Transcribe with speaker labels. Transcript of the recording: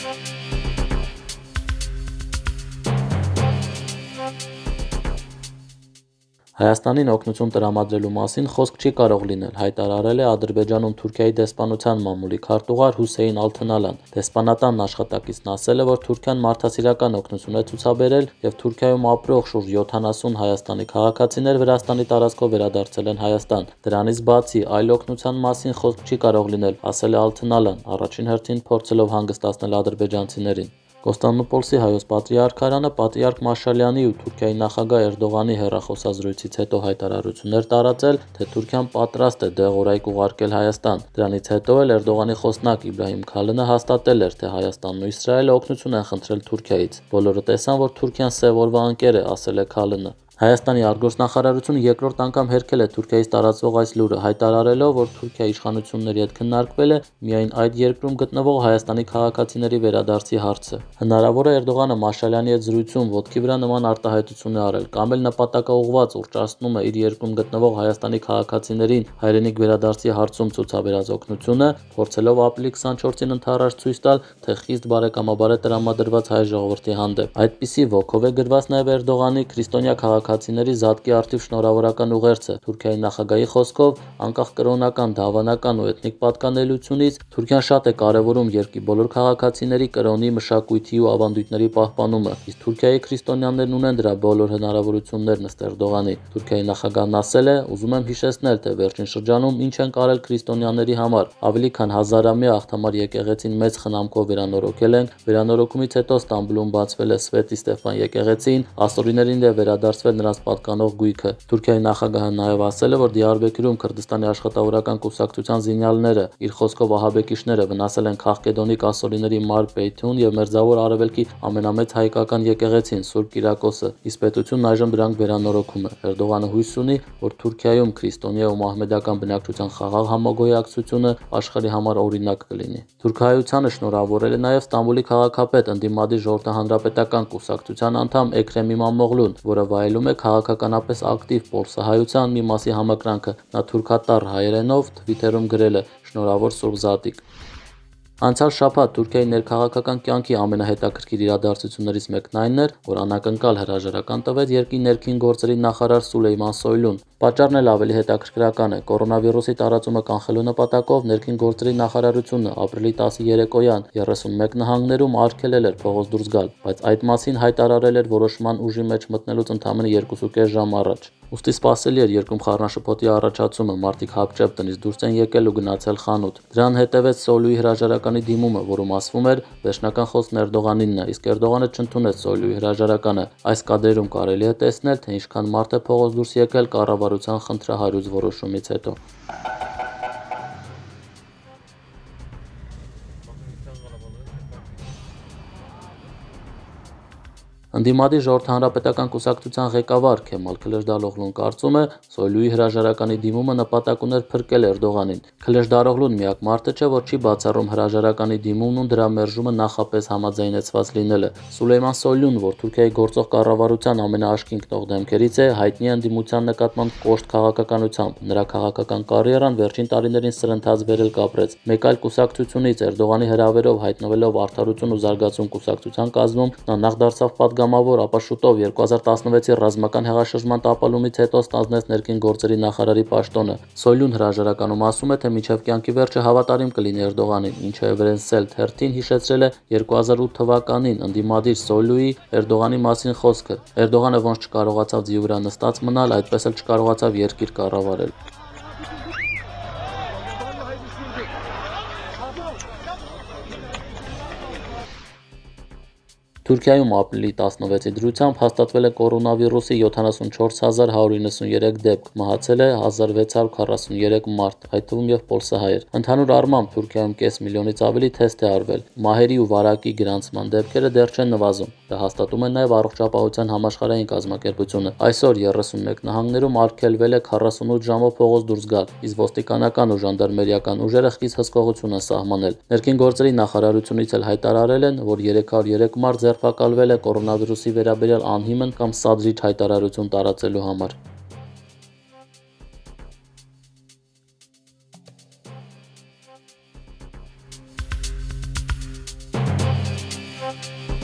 Speaker 1: Հայաստանին օգնություն տրամադրելու մասին խոսք չի կարող լինել, հայտարարել է Ադրբեջանում Թուրքիայի դեսպանության մամուլի քարտուղար Հուսեյն Ալթունալան։ Դեսպանատանն աշխատակիցն ասել է, որ Թուրքիան մարդասիրական օգնություն է ցուցաբերել և Թուրքիայում ապրող շուրջ 70 Հայաստանի քաղաքացիներ Վրաստանի տարածքով վերադարձել են Հայաստան։ Դրանից բացի այլ օգնության մասին խոսք չի կարող լինել, ասել է Ալթունալան, առաջին հերթին փորձելով հանգստացնել ադրբեջանցիներին։ Կոստանդնուպոլսի Հայոց Պատրիարքարանը պատրիարք Մաշալյանի ու Թուրքիայի նախագահ Էրդողանի հեռախոսազրույցից հետո հայտարարություններ տարածել, թե Թուրքիան պատրաստ է դեղորայք ուղարկել Հայաստան։ Դրանից հետո էլ Էրդողանի խոսնակ Իբրահիմ Քալինը հաստատել էր, թե Հայաստանն ու Իսրայելը օգնություն են խնդրել Թուրքիայից։ Բոլորը տեսան, որ Թուրքիան սև օրվա ընկեր է, ասել է Քալինը։ Հայաստանի արտգործնախարարությունը երկրորդ անգամ հերքել է Թուրքիայից տարածվող այս լուրը, հայտարարելով, որ Թուրքիայի իշխանությունների հետ քննարկվել է միայն այդ երկրում գտնվող Հայաստանի քաղաքացիների վերադարձի հարցը։ Հնարավոր է Էրդողանը Մաշալյանի հետ զրույցում ոտքի վրա նման արտահայտություն է արել, կամ էլ նպատակաուղղված ուռճացնում է իր երկրում գտնվող Հայաստանի քաղաքացիներին հայրենիք վերադարձի հարցում ցուցաբերած օգնությունը, փորձելով ապրիլի 24-ին ընդառաջ ցույց տալ, թե խիստ բարեկամաբար է տրամադրված հայ ժողովրդի հանդեպ։ Այդպիսի ոգով է գրված նաև Էրդողանի քրիստոնյա քաղաքացիների զատկի առթիվ շնորհավորական ուղերձը։ Թուրքիայի նախագահի խոսքով, անկախ կրոնական, դավանական ու էթնիկ պատկանելությունից, Թուրքիան շատ է կարևորում երկրի բոլոր քաղաքացիների կրոնի, մշակույթի ու ավանդույթների պահպանումը, իսկ Թուրքիայի քրիստոնյաներն ունեն դրա բոլոր հնարավորություններն ըստ Էրդողանի։ Թուրքիայի նախագահն ասել է. «Ուզում եմ հիշեցնել, թե վերջին շրջանում ինչ են կարել քրիստոնյաների համար։ Ավելի քան 1000-ամյա աղթամար եկեղեցին մեծ խնամքով վերանորոգել ենք։ Վերանորոգումից հետո Ստամբուլում բացվել է Սվետի Ստեֆան եկեղեցին, ասորիներին է վերադարձվել նրանց պատկանող գույքը»։ Թուրքիայի նախագահը նաև ասել է, որ Դիարբեքիրում Քրդստանի աշխատավորական կուսակցության զինյալները, իր խոսքով ահաբեկիչները, վնասել են Քաղկեդոնի կասորիների Մար Բեյթուն և Մերձավոր Արևելքի ամենամեծ հայկական եկեղեցին՝ Սուրբ Կիրակոսը, իսկ պետությունն այժմ դրանք վերանորոգում է։ Էրդողանը հույս ունի, որ Թուրքիայում քրիստոնյա ու մահմեդական բնակչության խաղաղ համագոյակցությունը աշխարհի համար օրինակ կլինի։ Թուրքահայությանը շնորհավորել է նաև Ստամբուլի քաղաքապետ, ընդդիմադիր ժողովրդահանրապետական կուսակցության անդամ Էքրեմ Իմամօղլուն, որը վայելում է քաղաքականապես ակտիվ պոլսահայության մի մասի համակրանքը։ Նա թուրքատառ հայերենով Թվիթերում գրել է. «Շնորհավոր Սուրբ Զատիկ»։ Անցյալ շաբաթ Թուրքիայի ներքաղաքական կյանքի ամենահետաքրքիր իրադարձություններից մեկն այն էր, որ անակնկալ հրաժարական տվեց երկրի ներքին գործերի նախարար Սուլեյման Սոյլուն։ Պատճառն էլ ավելի հետաքրքրական է։ Կորոնավիրուսի տարածումը կանխելու նպատակով ներքին գործերի նախարարությունը ապրիլի 10-ի երեկոյան 31 նահանգներում արգելել էր փողոց դուրս գալ, բայց այդ մասին հայտարարել էր որոշման ուժի մեջ մտնելուց ընդամենը 2.5 ժամ առաջ։ Ուստի սպասելի էր երկրում խառնաշփոթի առաջացումը, մարդիկ հապճեպ տնից դուրս են եկել ու գնացել խանութ։ Դրան հետևեց Սոյլուի հրաժարականի դիմումը, որում ասվում էր վերջնական խոսքն Էրդողանինն է, իսկ Էրդողանը չընդունեց Սոյլուի հրաժարականը։ Այս կադրերում կարելի է տեսնել, թե ինչքան մարդ է փողոց դուրս եկել կառավարության խնդրահարույց որոշումից հետո։ Ընդդիմադիր ժողովրդահանրապետական կուսակցության ղեկավար Քեմալ Քլեջդարօղլուն կարծում է, Սոյլուի հրաժարականի դիմումը նպատակ ուներ փրկել Էրդողանին։ Քլեջդարօղլուն միակ մարդը չէ, որ չի բացառում հրաժարականի դիմումն ու դրա մերժումը նախապես համաձայնեցված լինելը։ Սուլեյման Սոյլուն, որ Թուրքիայի գործող կառավարության ամենաաշխին գտնող դեմքերից է, հայտնի է ընդդիմության նկատմամբ կոշտ քաղաքականությամբ։ Նրա քաղաքական կարիերան վերջին տարիներին սրընթաց բերել կապրեց։ Մեկ այլ կուսակցությունից Էրդողանի հրավերով հայտնվելով Արդարություն ու զարգացում կուսակցության կազմում, նա նախ դարձավ պատգամավոր, ապա շուտով 2016-ի ռազմական հեղաշրջման տապալումից հետո ստանձնեց ներքին գործերի նախարարի պաշտոնը։ Սոյլուն հրաժարականում ասում է, թե մինչև կյանքի վերջը հավատարիմ կլինի Էրդողանին, ինչը Էվերենսել թերթին հիշեցրել է 2008 թվականին ընդդիմադիր Սոյլուի Էրդողանի մասին խոսքը։ Էրդողանը ոնց չկարողացավ ձիու վրա նստած մնալ, այդպես էլ չկարողացավ երկիր կառավարել։ Թուրքիայում ապրիլի 16-ի դրությամբ հաստատվել է կորոնավիրուսի 74193 դեպք, մահացել է 1643 մարդ, այդ թվում և պոլսահայեր։ Ընդհանուր առմամբ Թուրքիայում կես միլիոնից ավելի թեստ է արվել։ Մահերի ու վարակի գրանցման դեպքերը դեռ չեն նվազում։ Դա հաստատում է նաև Առողջապահության համաշխարհային կազմակերպությունը։ Այսօր 31 նահանգներում արգելվել է 48 ժամով փողոց դուրս գալ, իսկ ոստիկանական ու ժանդարմերիական ուժերը խիստ հսկողություն են սահմանել։ Ներքին գործերի նախարարությունից էլ հայտարարել են, որ 303 մարդ ձերբակալվել է կորոնավիրուսի վերաբերյալ անհիմն կամ սադրիչ հայտարարություն տարածելու համար։
Speaker 2: Thank you.